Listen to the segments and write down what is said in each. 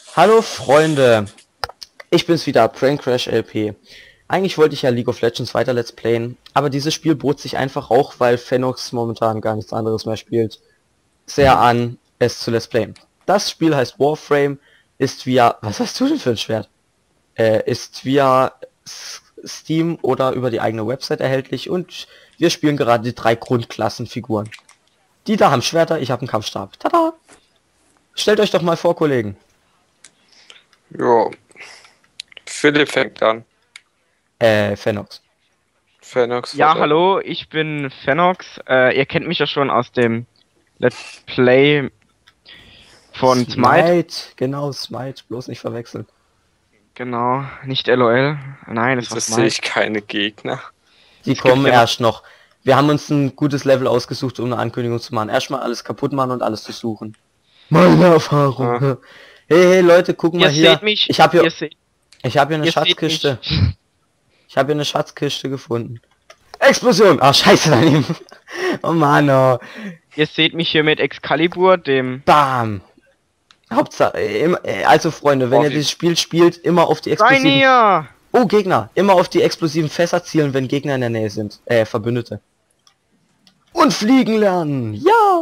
Hallo Freunde, ich bin's wieder, Prank Crash LP. Eigentlich wollte ich ja League of Legends weiter Let's Playen, aber dieses Spiel bot sich einfach auch, weil Fenox momentan gar nichts anderes mehr spielt, sehr an, es zu Let's Playen. Das Spiel heißt Warframe, ist via, was hast du denn für ein Schwert? Ist via Steam oder über die eigene Website erhältlich und wir spielen gerade die 3 Grundklassenfiguren. Die da haben Schwerter, ich habe einen Kampfstab. Tada! Stellt euch doch mal vor, Kollegen. Jo. Philipp fängt an. Fenox. Fenox. Ja, hallo, ich bin Fenox. Ihr kennt mich ja schon aus dem Let's Play von Smite. Genau, Smite, bloß nicht verwechseln. Genau, nicht LOL. Nein, das war Das sehe Smite. ich keine Gegner. Die kommen erst noch. Wir haben uns ein gutes Level ausgesucht, um eine Ankündigung zu machen. Erstmal alles kaputt machen und alles durchsuchen. Meine Erfahrung. Ja. Hey Leute, guck mal Ihr hier. seht mich. Ich habe hier, ihr seht eine ihr seht Schatzkiste. mich. Ich habe hier eine Schatzkiste gefunden. Explosion! Ah, scheiße daneben. Oh Mann, oh. Ihr seht mich hier mit Excalibur, dem... Bam. Hauptsache, also Freunde, wenn ihr dieses Spiel spielt, immer auf die explosiven... Rainier! Oh, Gegner! Immer auf die explosiven Fässer zielen, wenn Gegner in der Nähe sind. Verbündete. Und fliegen lernen! Ja!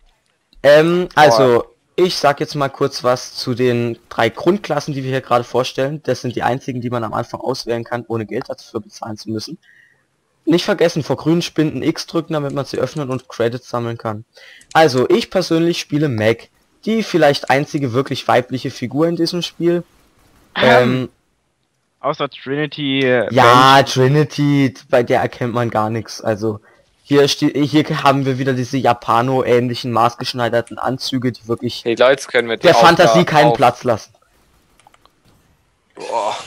Also, ich sag jetzt mal kurz was zu den 3 Grundklassen, die wir hier gerade vorstellen. Das sind die einzigen, die man am Anfang auswählen kann, ohne Geld dafür bezahlen zu müssen. Nicht vergessen, vor grünen Spinden X drücken, damit man sie öffnen und Credits sammeln kann. Also, ich persönlich spiele Meg, die vielleicht einzige wirklich weibliche Figur in diesem Spiel. Außer Trinity. Ja, Trinity, bei der erkennt man gar nichts. Also hier haben wir wieder diese Japano-ähnlichen maßgeschneiderten Anzüge, die wirklich Hey Leute, können wir die der Fantasie Aufgabe keinen Platz lassen. Boah.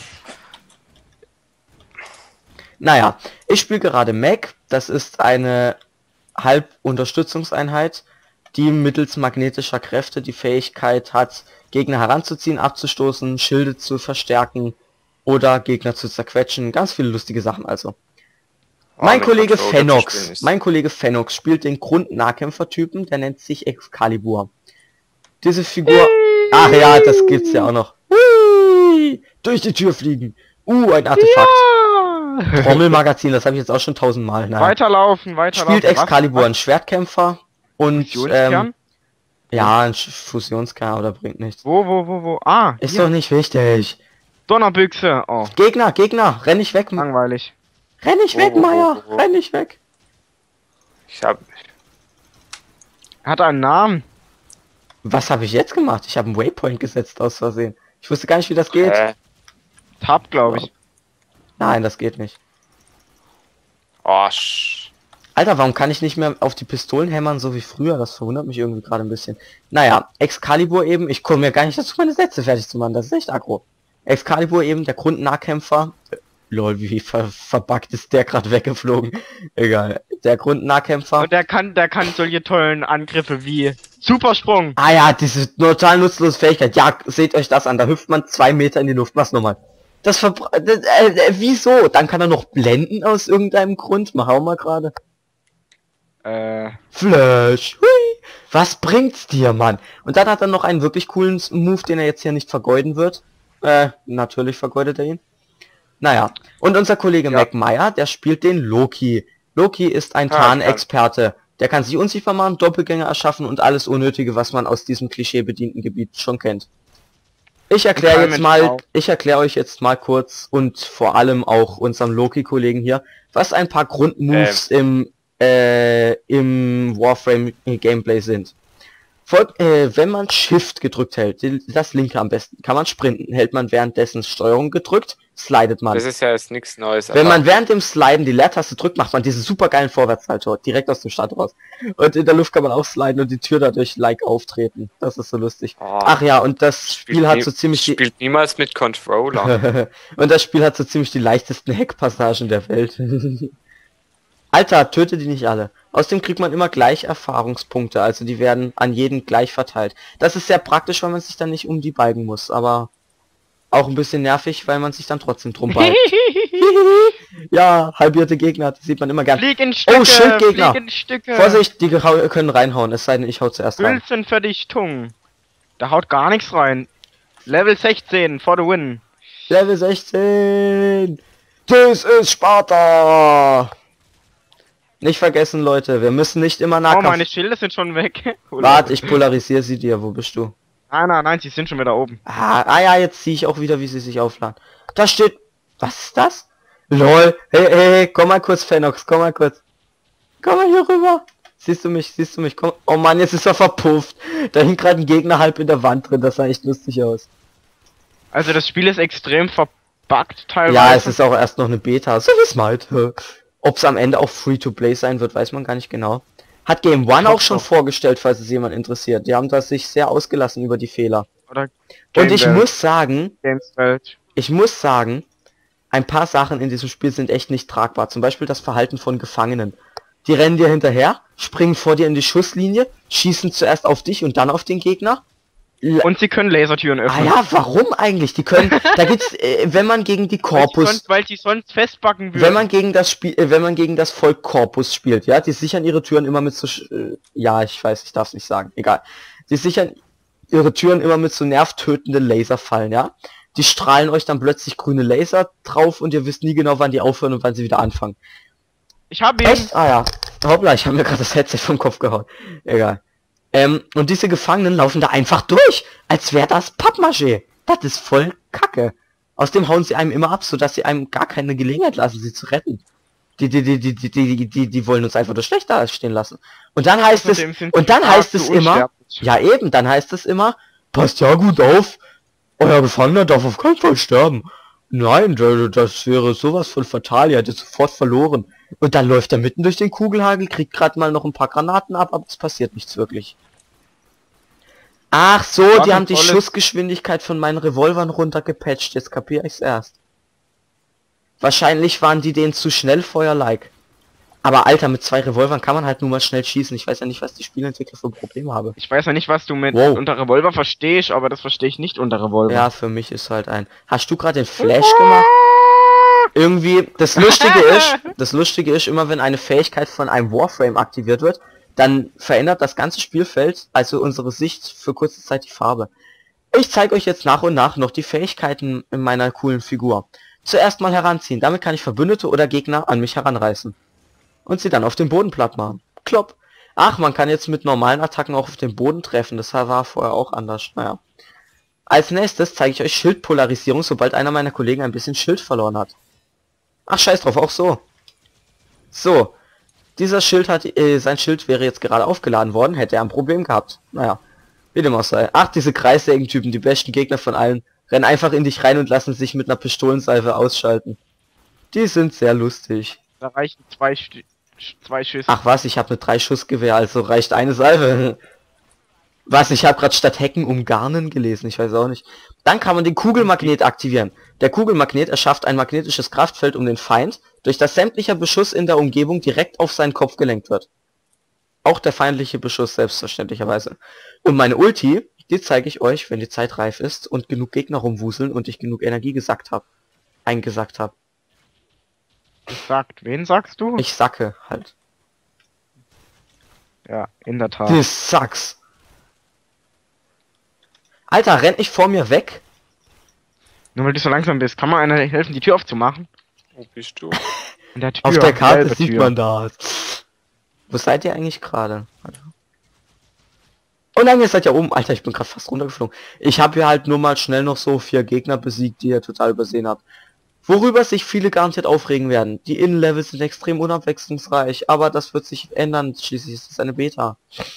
Naja, ich spiele gerade Meg. Das ist eine Halbunterstützungseinheit, die mittels magnetischer Kräfte die Fähigkeit hat, Gegner heranzuziehen, abzustoßen, Schilde zu verstärken oder Gegner zu zerquetschen. Ganz viele lustige Sachen also. Mein Kollege Fenox spielt den Grund-Nahkämpfer-Typen, der nennt sich Excalibur. Diese Figur... Ach ja, das gibt's ja auch noch. Hui, durch die Tür fliegen. Ein Artefakt. Ja! Trommelmagazin, das habe ich jetzt auch schon 1000-mal. Weiterlaufen. Spielt Excalibur einen Schwertkämpfer und Fusionskern? ja, ein Fusionskern oder bringt nichts. Wo? Ah, Ist hier. doch nicht wichtig. Donnerbüchse. Oh, Gegner, renn nicht weg. langweilig. Renn nicht weg, Meier. Renn nicht weg. Ich hab... Hat einen Namen. Was habe ich jetzt gemacht? Ich habe einen Waypoint gesetzt aus Versehen. Ich wusste gar nicht, wie das geht. Tab, glaube ich. Nein, das geht nicht. Oh, Alter, warum kann ich nicht mehr auf die Pistolen hämmern, so wie früher? Das verwundert mich irgendwie gerade ein bisschen. Naja, Excalibur eben. Ich komme mir gar nicht dazu, meine Sätze fertig zu machen. Das ist echt aggro. Excalibur eben, der Grundnahkämpfer. Lol, wie verbuggt ist der gerade weggeflogen. Egal. Der Grundnahkämpfer. Und der kann solche tollen Angriffe wie Supersprung. Ah ja, diese total nutzlose Fähigkeit. Ja, seht euch das an. Da hüpft man 2 Meter in die Luft. Was nochmal? Wieso? Dann kann er noch blenden aus irgendeinem Grund. Mach auch mal gerade. Flash. Hui. Was bringt's dir, Mann? Und dann hat er noch einen wirklich coolen Move, den er jetzt hier nicht vergeuden wird. Natürlich vergeudet er ihn. Naja, und unser Kollege Ja. McMeyer, der spielt den Loki. Loki ist ein Tarnexperte. Der kann sich unsichtbar machen, Doppelgänger erschaffen und alles Unnötige, was man aus diesem klischeebedienten Gebiet schon kennt. Ich erkläre euch jetzt mal kurz und vor allem auch unserem Loki-Kollegen hier, was ein paar Grundmoves im Warframe-Gameplay sind. Wenn man Shift gedrückt hält, das linke am besten, kann man sprinten. Hält man währenddessen Steuerung gedrückt, slidet man. das ist ja jetzt nichts Neues. Wenn man während dem Sliden die Leertaste drückt, macht man diesen supergeilen Vorwärtssalto direkt aus dem Start raus. Und in der Luft kann man auch sliden und die Tür dadurch like auftreten. Das ist so lustig. Oh, Ach ja, und das Spiel hat so ziemlich die... Spielt niemals mit Controller. und das Spiel hat so ziemlich die leichtesten Hackpassagen der Welt. Alter, töte die nicht alle. Außerdem kriegt man immer gleich Erfahrungspunkte, also die werden an jeden gleich verteilt. Das ist sehr praktisch, weil man sich dann nicht um die balgen muss, aber auch ein bisschen nervig, weil man sich dann trotzdem drum balgt. Ja, halbierte Gegner, das sieht man immer gern. Flieg in Stücke, Oh, Schildgegner! flieg in Stücke. Vorsicht, die können reinhauen, es sei denn, ich hau zuerst rein. Hülsenverdichtung. Da haut gar nichts rein. Level 16 for the win. Level 16! Das ist Sparta! Nicht vergessen, Leute, wir müssen nicht immer Oh, Nahkampf... meine Schilde sind schon weg. Warte, ich polarisiere sie dir. Wo bist du? Nein, sie sind schon wieder oben. Ja, jetzt sehe ich auch wieder, wie sie sich aufladen. Da steht... Was ist das? LOL. Hey, komm mal kurz, Phenox, komm mal kurz. Komm mal hier rüber. Siehst du mich, komm. Oh Mann, jetzt ist er verpufft. Da hing gerade ein Gegner halb in der Wand drin, das sah echt lustig aus. Also das Spiel ist extrem verbuggt teilweise. Ja, es ist auch erst noch eine Beta, so wie Smite. Ob es am Ende auch Free-to-Play sein wird, weiß man gar nicht genau. Hat Game One auch schon vorgestellt, falls es jemand interessiert. Die haben da sich sehr ausgelassen über die Fehler. Oder Und ich Game muss sagen, Welt. ein paar Sachen in diesem Spiel sind echt nicht tragbar. Zum Beispiel das Verhalten von Gefangenen. Die rennen dir hinterher, springen vor dir in die Schusslinie, schießen zuerst auf dich und dann auf den Gegner. Und sie können Lasertüren Ah öffnen. ja, warum eigentlich? Die können, da gibt's, wenn man gegen die Corpus, Weil die sonst festbacken würden. wenn man gegen das Spiel, wenn man gegen das Volk Corpus spielt, ja, die sichern ihre Türen immer mit so, ja, ich weiß, ich darf es nicht sagen, egal. Die sichern ihre Türen immer mit so nervtötenden Laserfallen, ja. Die strahlen euch dann plötzlich grüne Laser drauf und ihr wisst nie genau, wann die aufhören und wann sie wieder anfangen. Ich habe ihn. Echt? Ah ja. Hoppla, ich habe mir gerade das Headset vom Kopf gehauen. Egal. Und diese Gefangenen laufen da einfach durch, als wäre das Pappmaché. Das ist voll Kacke. Außerdem hauen sie einem immer ab, sodass sie einem gar keine Gelegenheit lassen, sie zu retten. Die wollen uns einfach nur schlechter stehen lassen. Und dann heißt es, immer, ja eben, dann heißt es immer, passt ja gut auf, euer Gefangener darf auf keinen Fall sterben. Nein, das wäre sowas von fatal, ihr hättet sofort verloren. Und dann läuft er mitten durch den Kugelhagel, kriegt gerade mal noch ein paar Granaten ab, aber es passiert nichts wirklich. Ach so, die haben die Schussgeschwindigkeit von meinen Revolvern runtergepatcht, jetzt kapiere ich's erst. Wahrscheinlich waren die denen zu schnell Feuer-like. Aber Alter, mit 2 Revolvern kann man halt nur mal schnell schießen. Ich weiß ja nicht, was die Spielentwickler für Probleme haben. Ich weiß ja nicht, was du mit unter Revolver verstehst, aber das verstehe ich nicht unter Revolver. Ja, für mich ist halt ein... Hast du gerade den Flash gemacht? Irgendwie, das Lustige ist, immer wenn eine Fähigkeit von einem Warframe aktiviert wird, dann verändert das ganze Spielfeld, also unsere Sicht, für kurze Zeit die Farbe. Ich zeige euch jetzt nach und nach noch die Fähigkeiten in meiner coolen Figur. Zuerst mal heranziehen, damit kann ich Verbündete oder Gegner an mich heranreißen. Und sie dann auf den Boden platt machen. Klopp. Ach, man kann jetzt mit normalen Attacken auch auf den Boden treffen, das war vorher auch anders, naja. Als nächstes zeige ich euch Schildpolarisierung, sobald einer meiner Kollegen ein bisschen Schild verloren hat. Ach, scheiß drauf, auch so. So. Dieser Schild hat, sein Schild wäre jetzt gerade aufgeladen worden, hätte er ein Problem gehabt. Naja. Wie dem auch sei. Ach, diese Kreissägen-Typen, die besten Gegner von allen, rennen einfach in dich rein und lassen sich mit einer Pistolensalve ausschalten. Die sind sehr lustig. Da reichen zwei Schüsse. Ach was, ich habe eine 3-Schuss-Gewehr, also reicht eine Salve. Was, ich habe gerade statt Hecken umgarnen gelesen, ich weiß auch nicht. Dann kann man den Kugelmagnet aktivieren. Der Kugelmagnet erschafft ein magnetisches Kraftfeld um den Feind, durch das sämtlicher Beschuss in der Umgebung direkt auf seinen Kopf gelenkt wird. Auch der feindliche Beschuss selbstverständlicherweise. Und meine Ulti, die zeige ich euch, wenn die Zeit reif ist und genug Gegner rumwuseln und ich genug Energie eingesackt habe. Gesagt, wen sagst du? Ich sacke halt. Ja, in der Tat. Das sucks. Alter, rennt nicht vor mir weg. Nur weil du so langsam bist, kann man einer helfen, die Tür aufzumachen? Wo bist du? In der Tür, Auf der Karte gelbe sieht Tür. man das. Wo seid ihr eigentlich gerade? Oh nein, ihr seid ja oben. Alter, ich bin gerade fast runtergeflogen. Ich habe hier halt nur mal schnell noch so 4 Gegner besiegt, die ihr total übersehen habt. Worüber sich viele garantiert aufregen werden. Die Innenlevels sind extrem unabwechslungsreich, aber das wird sich ändern. Schließlich ist es eine Beta.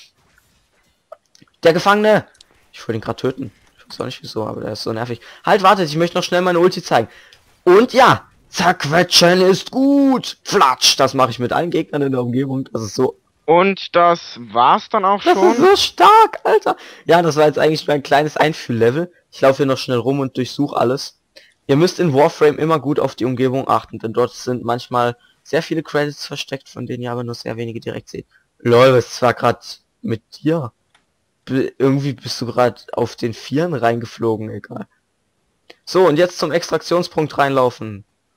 Der Gefangene! Ich wollte ihn gerade töten. Ich weiß auch nicht wieso, aber der ist so nervig. Halt, wartet, ich möchte noch schnell meine Ulti zeigen. Und ja, zerquetschen ist gut. Flatsch, das mache ich mit allen Gegnern in der Umgebung. Das ist so... Und das war's dann auch Das schon? ist so stark, Alter. Ja, das war jetzt eigentlich nur ein kleines Einfühllevel. Ich laufe hier noch schnell rum und durchsuche alles. Ihr müsst in Warframe immer gut auf die Umgebung achten, denn dort sind manchmal sehr viele Credits versteckt, von denen ihr aber nur sehr wenige direkt seht. Lol, was war gerade mit dir? Irgendwie bist du gerade auf den Vieren reingeflogen, egal. So, und jetzt zum Extraktionspunkt reinlaufen.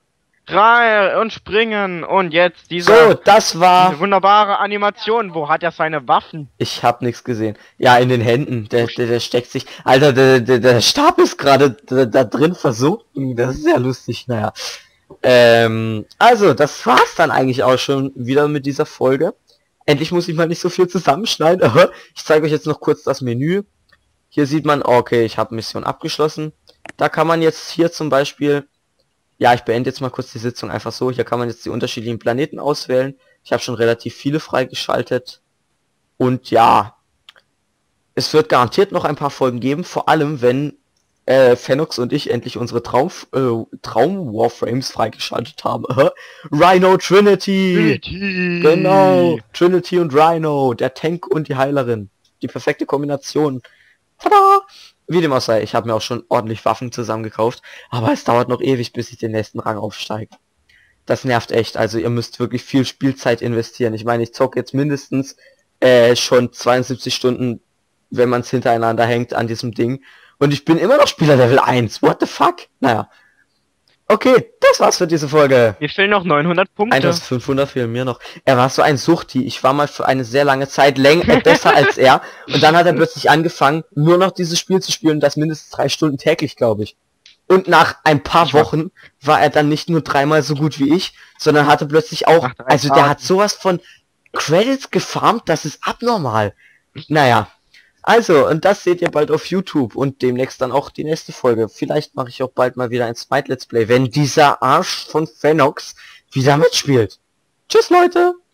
Rein und springen. Und jetzt So, diese das war... wunderbare Animation. Wo hat er seine Waffen? Ich hab nichts gesehen. Ja, in den Händen. Der steckt sich... Alter, der Stab ist gerade da drin versunken. Das ist ja lustig. Naja. Also, das war's dann eigentlich auch schon wieder mit dieser Folge. Endlich muss ich mal nicht so viel zusammenschneiden. Aber ich zeige euch jetzt noch kurz das Menü. Hier sieht man, okay, ich habe Mission abgeschlossen. Da kann man jetzt hier zum Beispiel... Ja, ich beende jetzt mal kurz die Sitzung einfach so. Hier kann man jetzt die unterschiedlichen Planeten auswählen. Ich habe schon relativ viele freigeschaltet. Und ja, es wird garantiert noch ein paar Folgen geben. Vor allem, wenn Phenox und ich endlich unsere Traum-Warframes freigeschaltet haben. Rhino Trinity! Genau, Trinity und Rhino. Der Tank und die Heilerin. Die perfekte Kombination. Tada! Wie dem auch sei, ich habe mir auch schon ordentlich Waffen zusammengekauft, aber es dauert noch ewig, bis ich den nächsten Rang aufsteige. Das nervt echt, also ihr müsst wirklich viel Spielzeit investieren. Ich meine, ich zocke jetzt mindestens schon 72 Stunden, wenn man es hintereinander hängt an diesem Ding. Und ich bin immer noch Spieler Level 1. What the fuck? Naja. Okay, das war's für diese Folge. Mir fehlen noch 900 Punkte. 1500 fehlen mir noch. Er war so ein Suchti. Ich war mal für eine sehr lange Zeit besser als er. Und dann hat er plötzlich angefangen, nur noch dieses Spiel zu spielen. Das mindestens 3 Stunden täglich, glaube ich. Und nach ein paar Wochen war er dann nicht nur 3-mal so gut wie ich, sondern hatte plötzlich auch... Also der hat sowas von Credits gefarmt, das ist abnormal. Naja. Also, und das seht ihr bald auf YouTube und demnächst dann auch die nächste Folge. Vielleicht mache ich auch bald mal wieder ein Smite Let's Play, wenn dieser Arsch von Phenox wieder mitspielt. Tschüss, Leute!